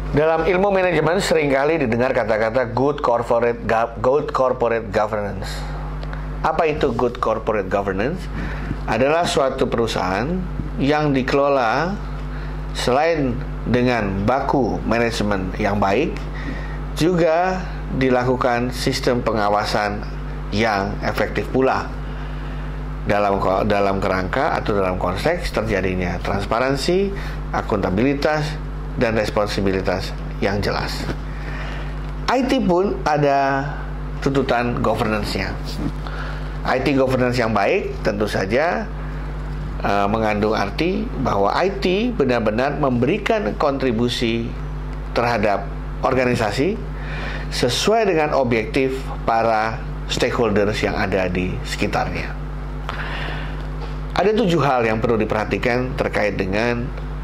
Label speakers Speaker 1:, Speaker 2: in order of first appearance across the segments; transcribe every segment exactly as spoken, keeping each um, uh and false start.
Speaker 1: Dalam ilmu manajemen seringkali didengar kata-kata good corporate good corporate governance. Apa itu good corporate governance? Adalah suatu perusahaan yang dikelola selain dengan baku manajemen yang baik, juga dilakukan sistem pengawasan yang efektif pula dalam dalam kerangka atau dalam konteks terjadinya transparansi, akuntabilitas, dan responsibilitas yang jelas. I T pun ada tuntutan governance-nya. I T governance yang baik tentu saja uh, mengandung arti bahwa I T benar-benar memberikan kontribusi terhadap organisasi sesuai dengan objektif para stakeholders yang ada di sekitarnya. Ada tujuh hal yang perlu diperhatikan terkait dengan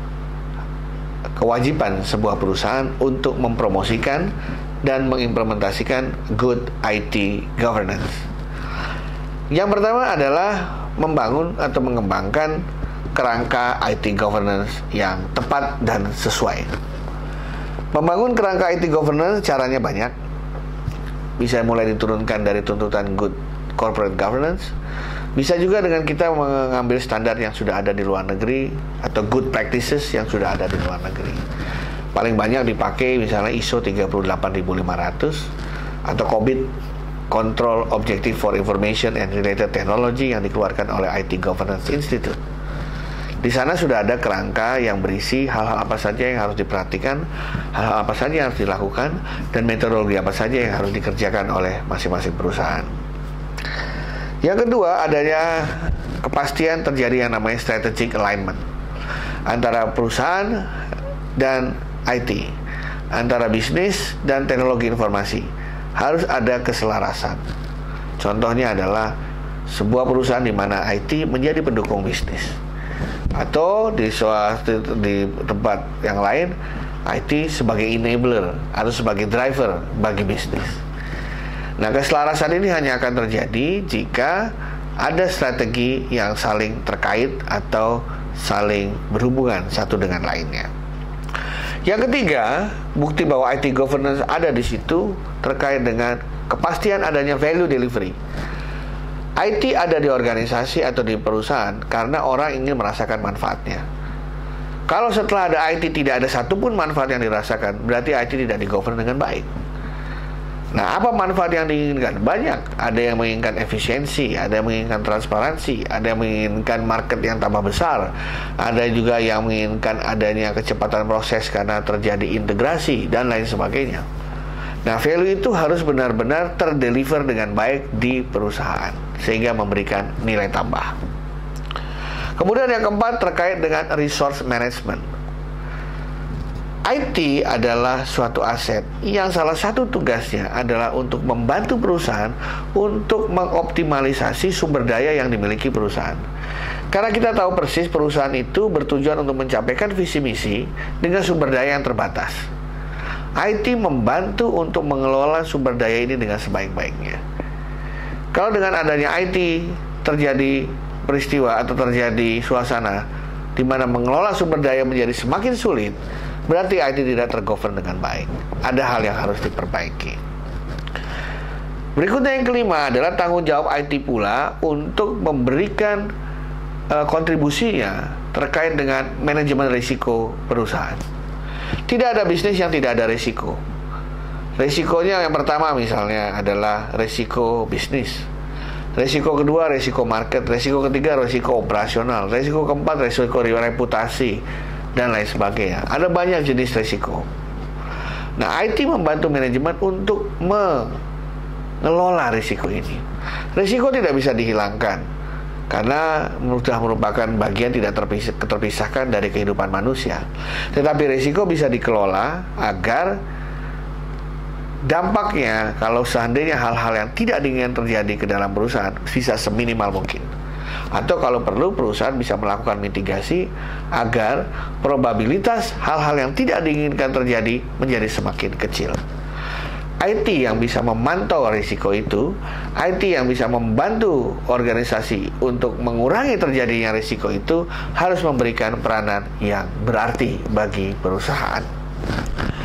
Speaker 1: kewajiban sebuah perusahaan untuk mempromosikan dan mengimplementasikan good I T governance. Yang pertama adalah membangun atau mengembangkan kerangka I T governance yang tepat dan sesuai. Membangun kerangka I T governance caranya banyak. Bisa mulai diturunkan dari tuntutan good corporate governance. Bisa juga dengan kita mengambil standar yang sudah ada di luar negeri atau good practices yang sudah ada di luar negeri. Paling banyak dipakai misalnya I S O tiga puluh delapan ribu lima ratus atau C O B I T, Control Objective for Information and Related Technology, yang dikeluarkan oleh I T Governance Institute. Di sana sudah ada kerangka yang berisi hal-hal apa saja yang harus diperhatikan, hal-hal apa saja yang harus dilakukan, dan metodologi apa saja yang harus dikerjakan oleh masing-masing perusahaan. Yang kedua, adanya kepastian terjadi yang namanya strategic alignment antara perusahaan dan I T, antara bisnis dan teknologi informasi. Harus ada keselarasan. Contohnya adalah sebuah perusahaan di mana I T menjadi pendukung bisnis, atau di suatu di tempat yang lain I T sebagai enabler atau sebagai driver bagi bisnis. Nah, keselarasan ini hanya akan terjadi jika ada strategi yang saling terkait atau saling berhubungan satu dengan lainnya. Yang ketiga, bukti bahwa I T governance ada di situ terkait dengan kepastian adanya value delivery. I T ada di organisasi atau di perusahaan karena orang ingin merasakan manfaatnya. Kalau setelah ada I T tidak ada satupun manfaat yang dirasakan, berarti I T tidak digovern dengan baik. Nah, apa manfaat yang diinginkan? Banyak. Ada yang menginginkan efisiensi, ada yang menginginkan transparansi, ada yang menginginkan market yang tambah besar, ada juga yang menginginkan adanya kecepatan proses karena terjadi integrasi, dan lain sebagainya. Nah, value itu harus benar-benar terdeliver dengan baik di perusahaan, sehingga memberikan nilai tambah. Kemudian yang keempat terkait dengan resource management. I T adalah suatu aset yang salah satu tugasnya adalah untuk membantu perusahaan untuk mengoptimalisasi sumber daya yang dimiliki perusahaan. Karena kita tahu persis perusahaan itu bertujuan untuk mencapaikan visi misi dengan sumber daya yang terbatas. I T membantu untuk mengelola sumber daya ini dengan sebaik-baiknya. Kalau dengan adanya I T terjadi peristiwa atau terjadi suasana di mana mengelola sumber daya menjadi semakin sulit, berarti I T tidak tergovern dengan baik. Ada hal yang harus diperbaiki. Berikutnya yang kelima adalah tanggung jawab I T pula untuk memberikan uh, kontribusinya terkait dengan manajemen risiko perusahaan. Tidak ada bisnis yang tidak ada risiko. Risikonya yang pertama misalnya adalah risiko bisnis. Risiko kedua risiko market. Risiko ketiga risiko operasional. Risiko keempat risiko reputasi, dan lain sebagainya. Ada banyak jenis risiko. Nah, I T membantu manajemen untuk mengelola risiko ini. Risiko tidak bisa dihilangkan karena sudah merupakan bagian tidak terpisah, terpisahkan dari kehidupan manusia. Tetapi risiko bisa dikelola agar dampaknya, kalau seandainya hal-hal yang tidak diinginkan terjadi ke dalam perusahaan, bisa seminimal mungkin. Atau kalau perlu perusahaan bisa melakukan mitigasi agar probabilitas hal-hal yang tidak diinginkan terjadi menjadi semakin kecil. I T yang bisa memantau risiko itu, I T yang bisa membantu organisasi untuk mengurangi terjadinya risiko itu, harus memberikan peranan yang berarti bagi perusahaan.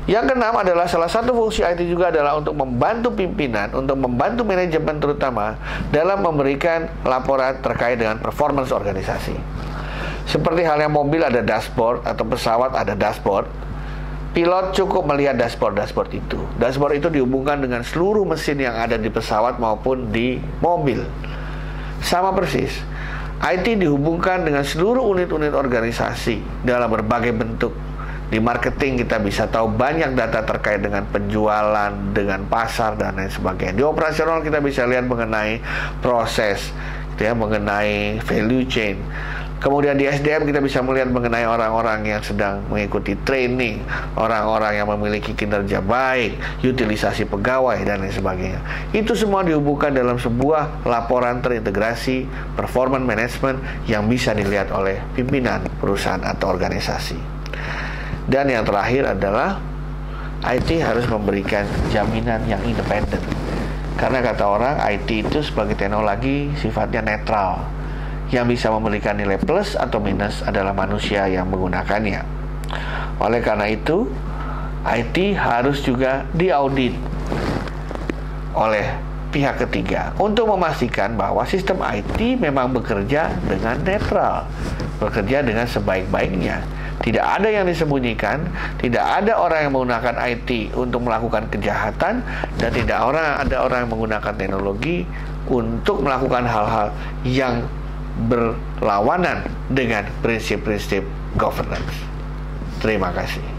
Speaker 1: Yang keenam adalah salah satu fungsi I T juga adalah untuk membantu pimpinan, untuk membantu manajemen terutama dalam memberikan laporan terkait dengan performance organisasi. Seperti halnya mobil ada dashboard atau pesawat ada dashboard, pilot cukup melihat dashboard-dashboard itu. Dashboard itu dihubungkan dengan seluruh mesin yang ada di pesawat maupun di mobil. Sama persis, I T dihubungkan dengan seluruh unit-unit organisasi dalam berbagai bentuk. Di marketing kita bisa tahu banyak data terkait dengan penjualan, dengan pasar, dan lain sebagainya. Di operasional kita bisa lihat mengenai proses, gitu ya, mengenai value chain. Kemudian di S D M kita bisa melihat mengenai orang-orang yang sedang mengikuti training, orang-orang yang memiliki kinerja baik, utilisasi pegawai, dan lain sebagainya. Itu semua dihubungkan dalam sebuah laporan terintegrasi performance management yang bisa dilihat oleh pimpinan perusahaan atau organisasi. Dan yang terakhir adalah I T harus memberikan jaminan yang independen. Karena kata orang, I T itu sebagai teknologi sifatnya netral. Yang bisa memberikan nilai plus atau minus adalah manusia yang menggunakannya. Oleh karena itu, I T harus juga diaudit oleh pihak ketiga untuk memastikan bahwa sistem I T memang bekerja dengan netral, bekerja dengan sebaik-baiknya. Tidak ada yang disembunyikan, tidak ada orang yang menggunakan I T untuk melakukan kejahatan, dan tidak orang ada orang yang menggunakan teknologi untuk melakukan hal-hal yang berlawanan dengan prinsip-prinsip governance. Terima kasih.